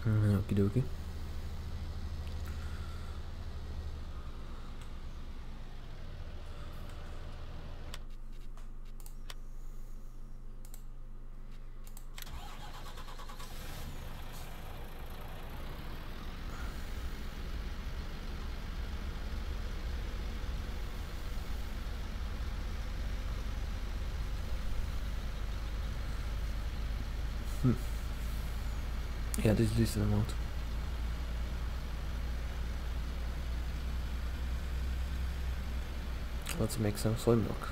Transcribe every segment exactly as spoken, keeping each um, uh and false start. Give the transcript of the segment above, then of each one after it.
Uh, okie dokie. Hmm. Yeah, this is decent amount. Let's make some soy milk.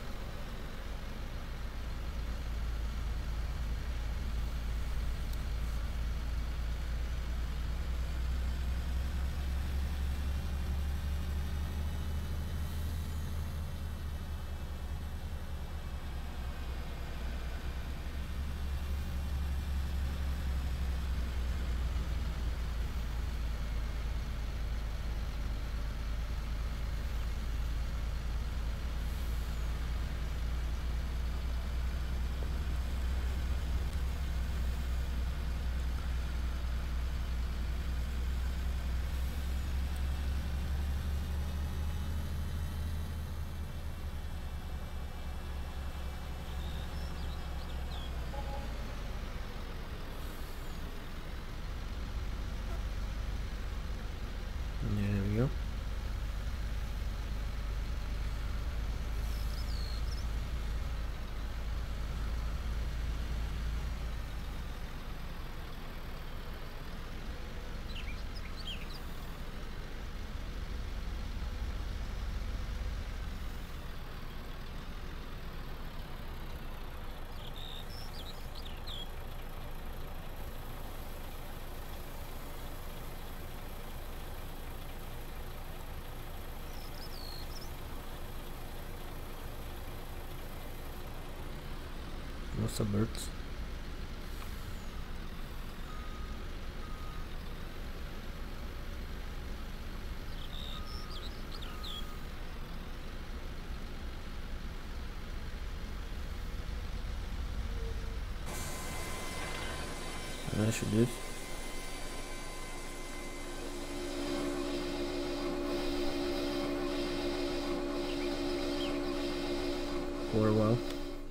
There we go. Lots of birds. I should do it. For a while.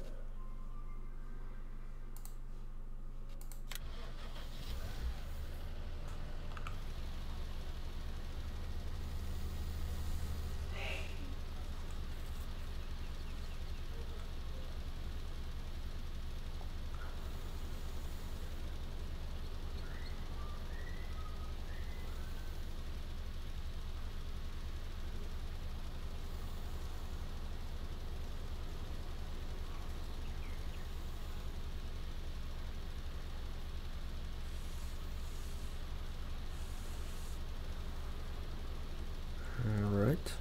Alright.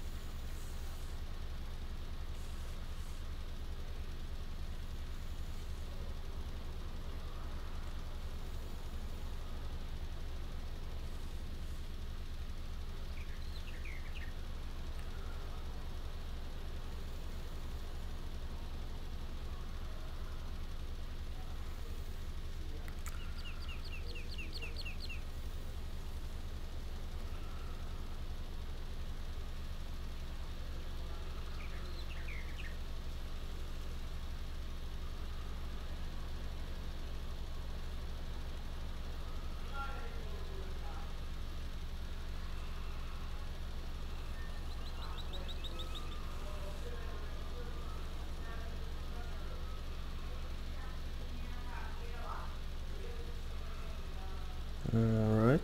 Alright.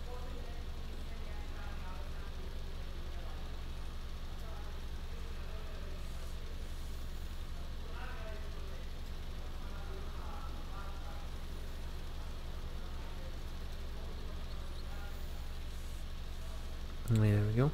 There we go.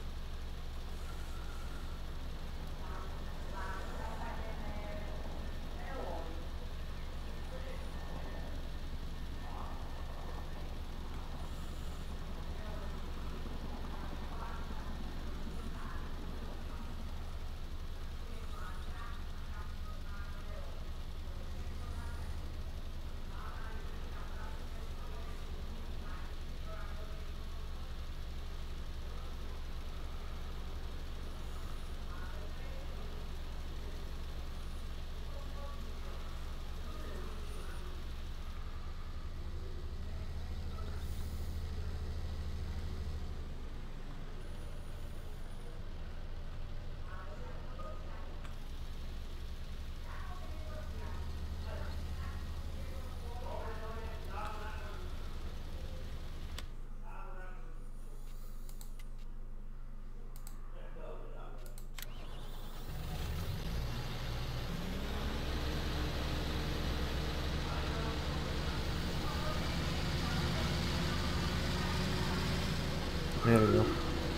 we go.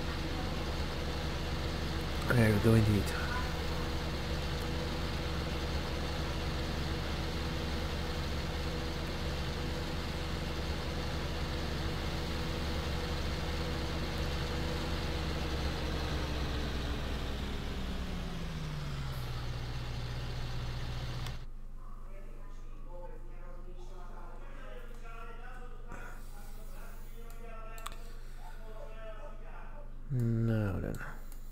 There we go indeed. Now then.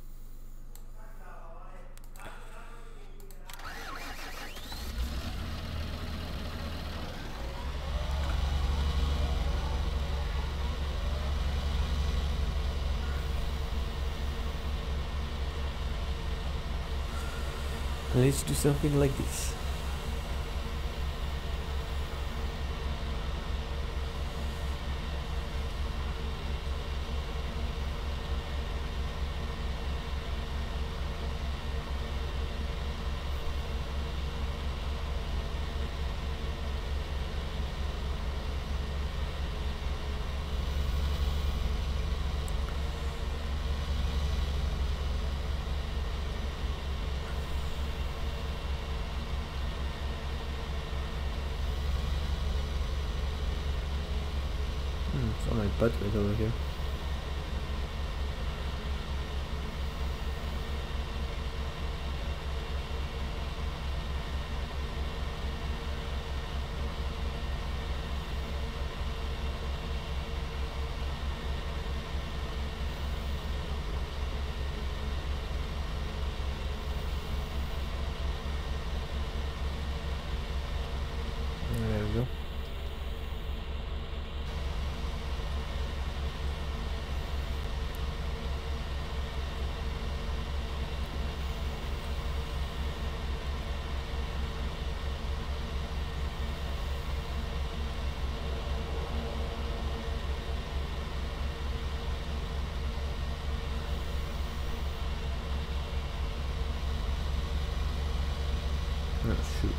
Let's do something like this. So my butt is over here. There we go. Oh shoot.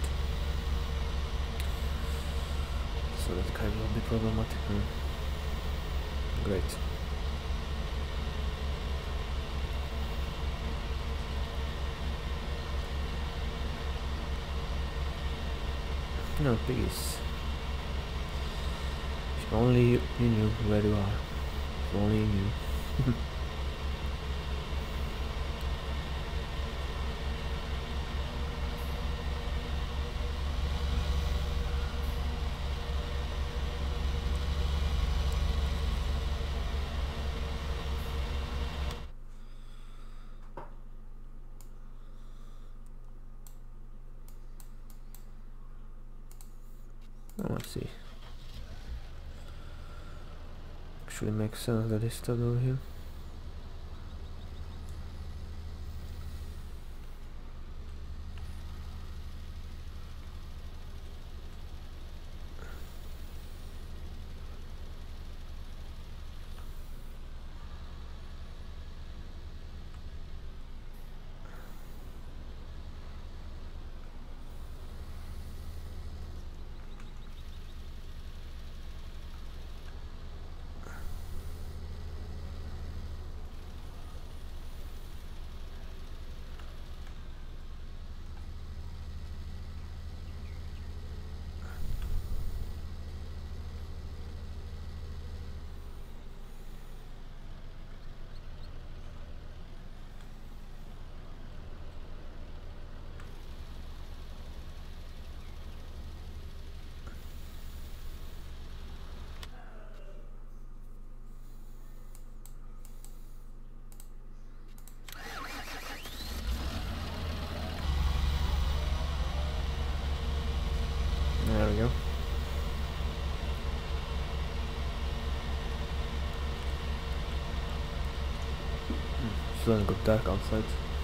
So that kind of will be problematic. Hmm. Great. No, piggies. If only you knew where you are. If only you knew. Oh, I see. Actually makes sense that it's still over here. There we go. It's starting to go dark outside.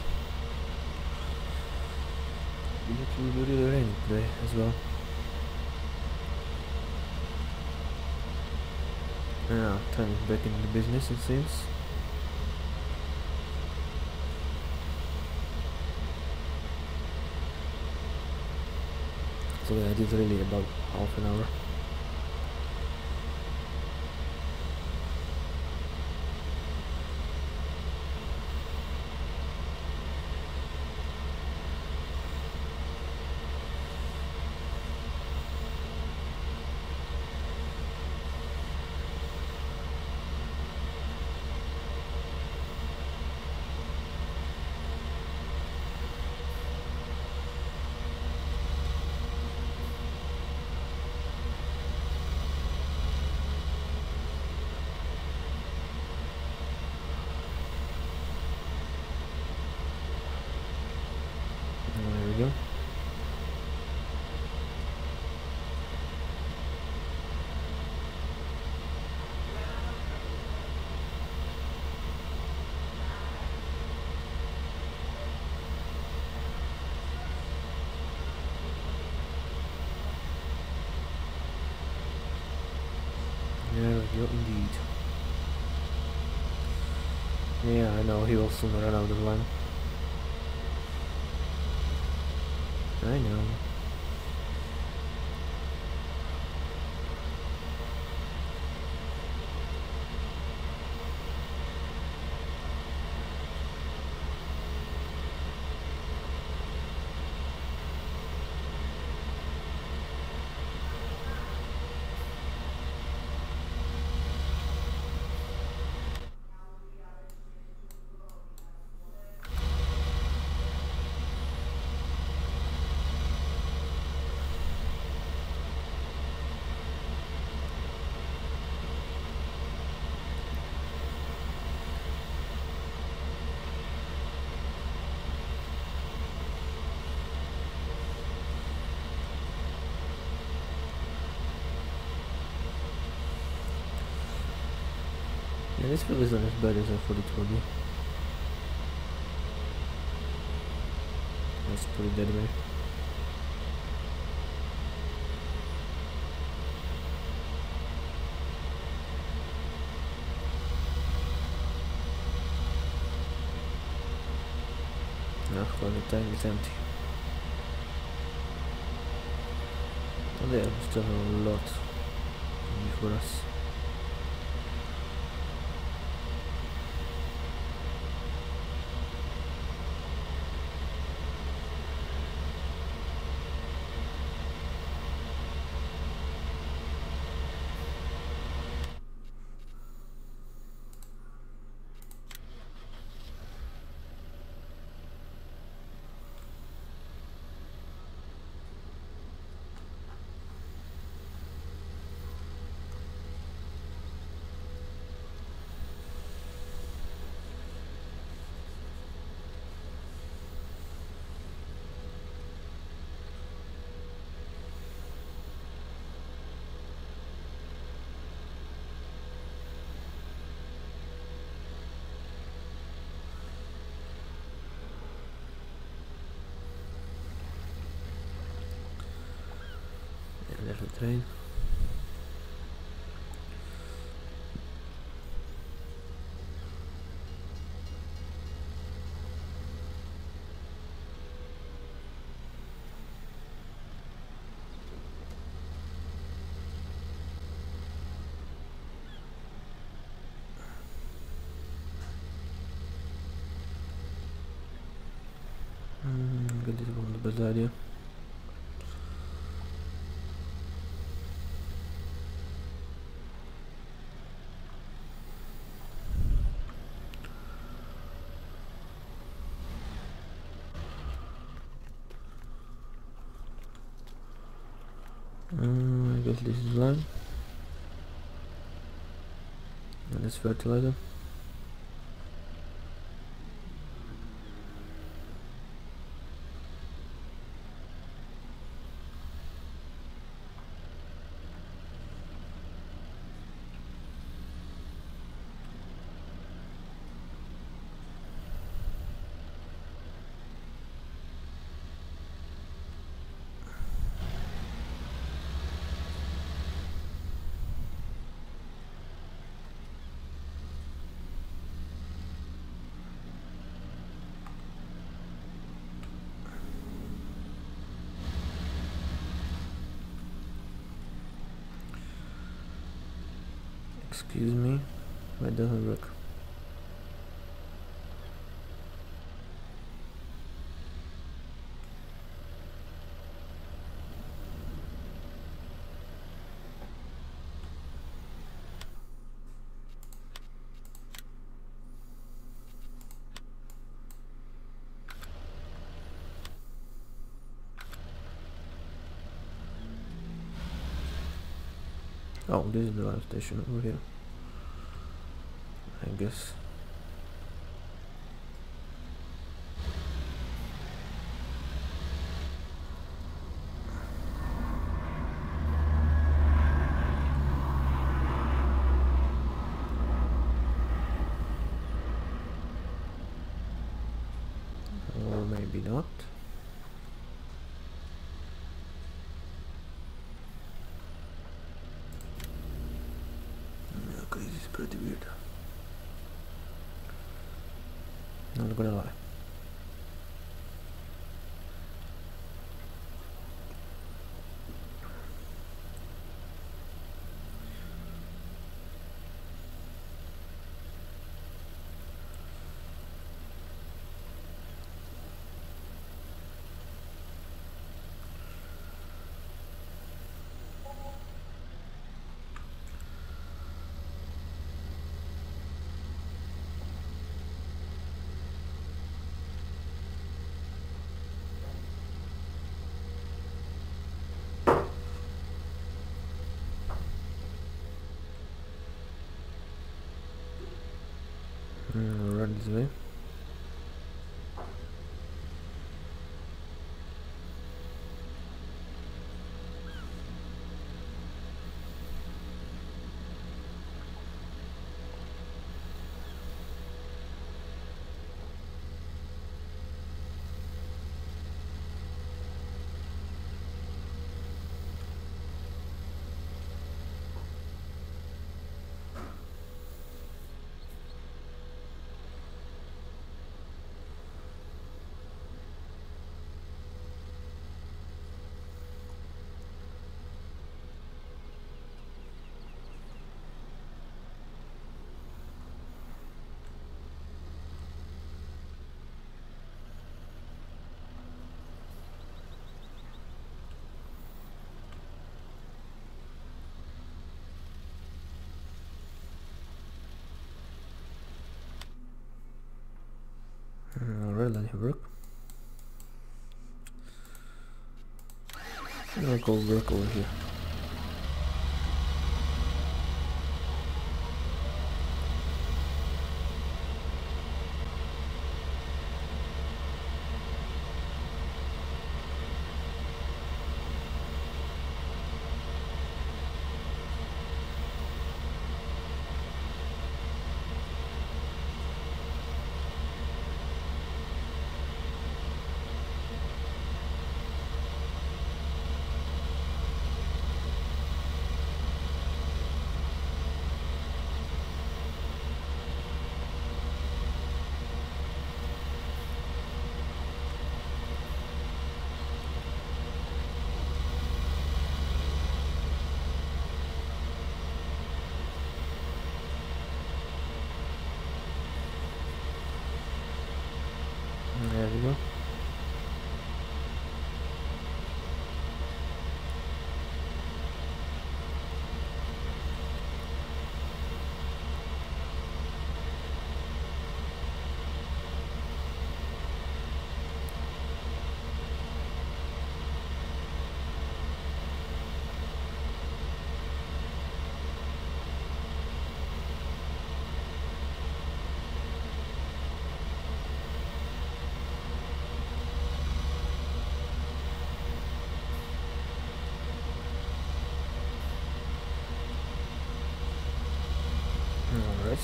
It will be really rainy today as well. Yeah, time is back in the business, it seems. So yeah, it is really about half an hour. There we go, indeed. Yeah, I know, he will soon run out of line. I know. Yeah, this field is not as bad as I thought it would be. Let's put it that way. Now for the tank is empty. Oh, there, we still have a lot before us. There's the train. Mm, good, this is one of the best idea. Mm, I guess this is lime. And this fertilizer. Excuse me, why doesn't work? Oh, this is the live station over here, I guess. Or maybe not. this is pretty weird. Not gonna lie. Mm, run this way. Alright, let it work. I'll go work over here. There we go. Alright.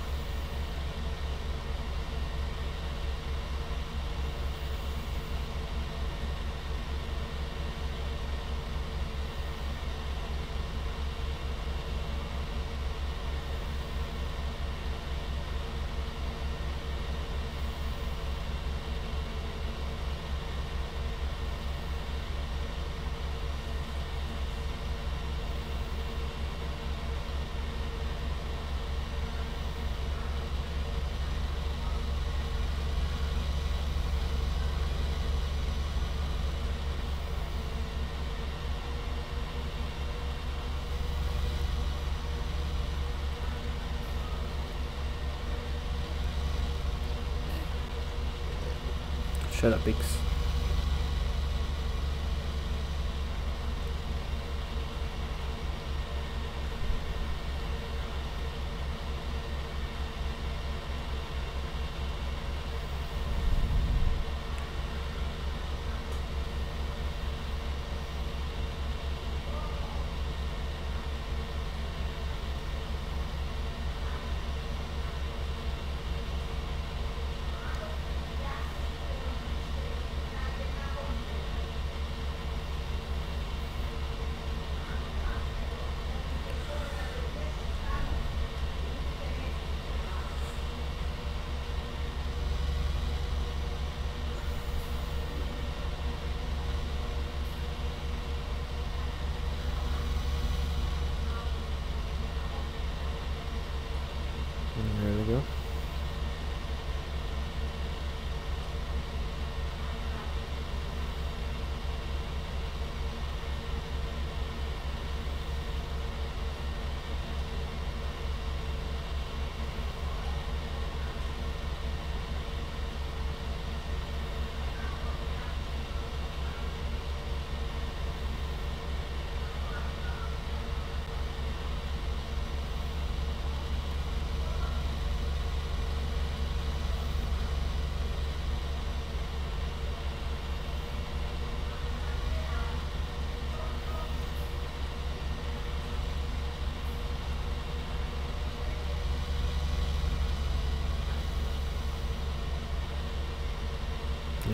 Shut up, pigs.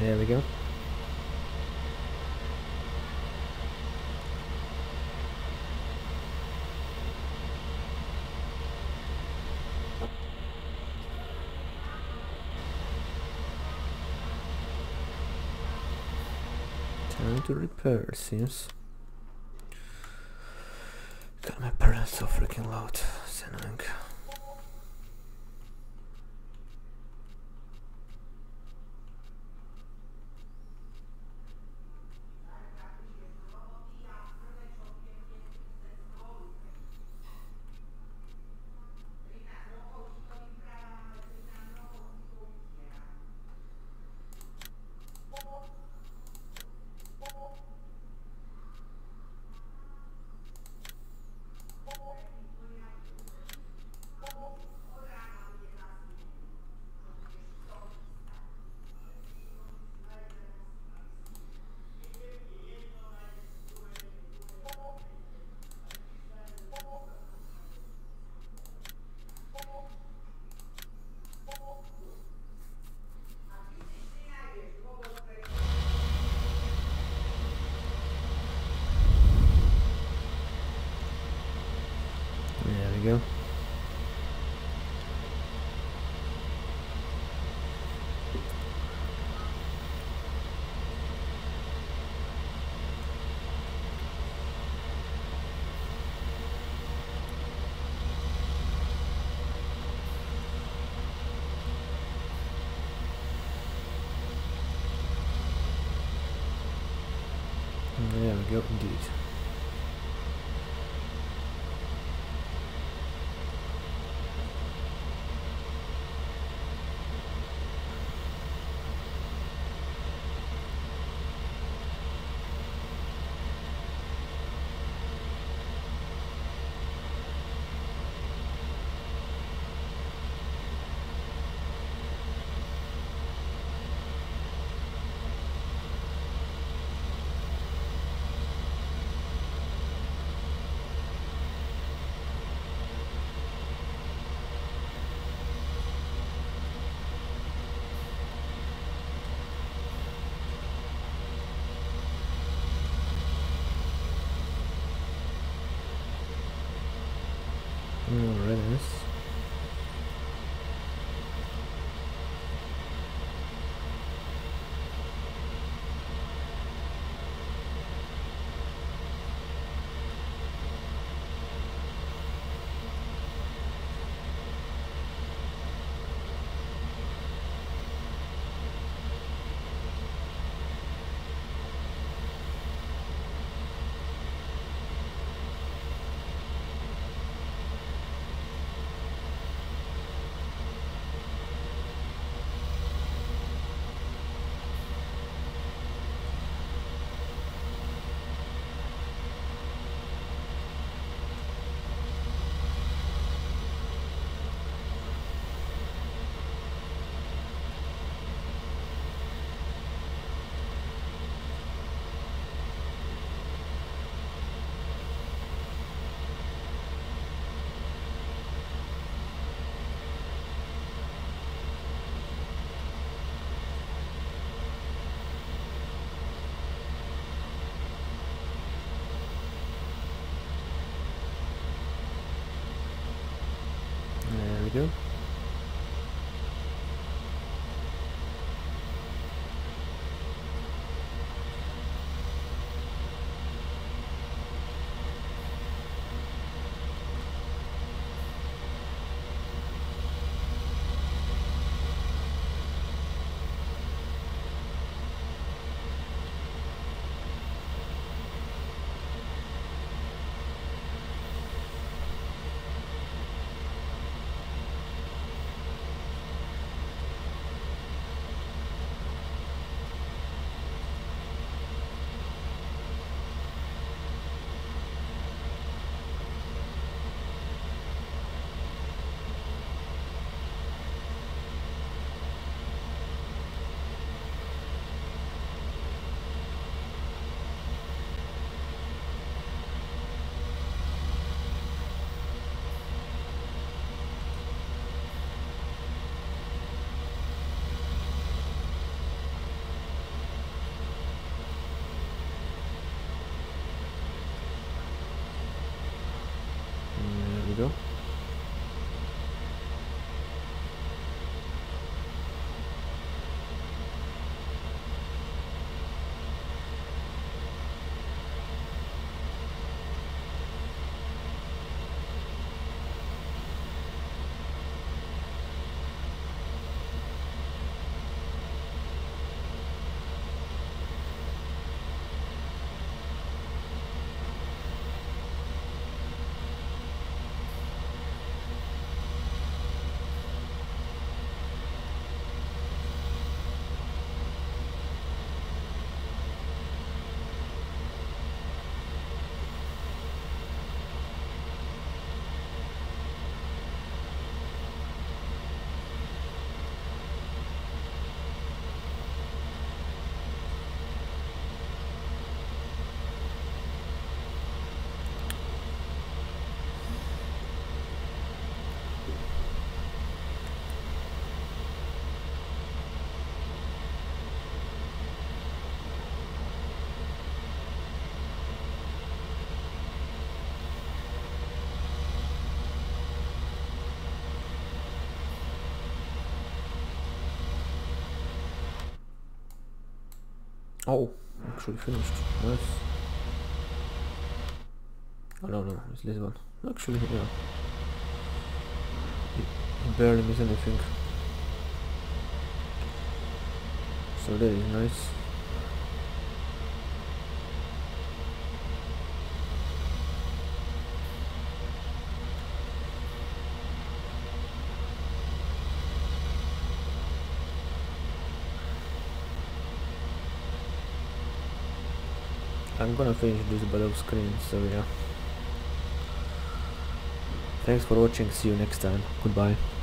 There we go. Time to repair, it seems. God, my parents so freaking loud. It's annoying. There we go. There we go, indeed. Oh, readiness. There we go. go. Oh, actually finished. Nice. Oh no, no, it's this one. Actually, yeah. He, he barely missed anything. So that is nice. I'm gonna finish this below screen, so yeah. Thanks for watching, see you next time, goodbye.